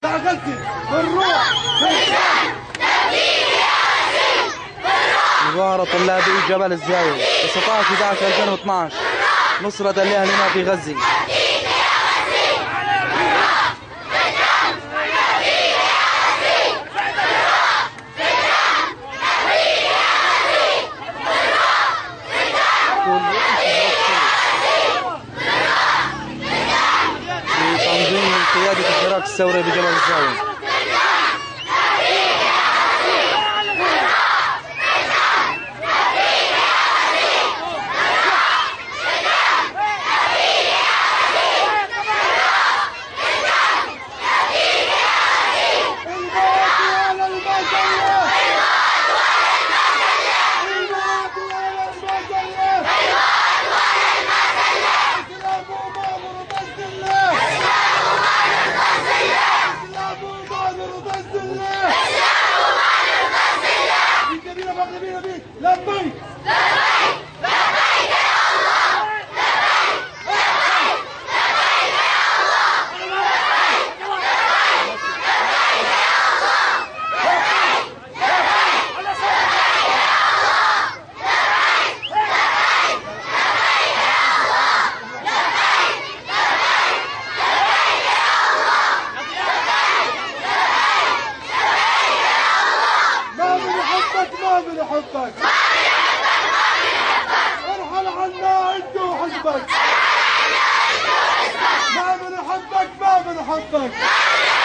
مظاهرة طلابي جبل الزاوية 19/11/2012 نصرة لأهلنا في غزة. بتنظيم قيادة الحراك الثوري بجبل الزاوية. لبيك لبيك يا الله لبيك يا الله ما بنحبك ارحل عنا انت وحزبك ما بنحبك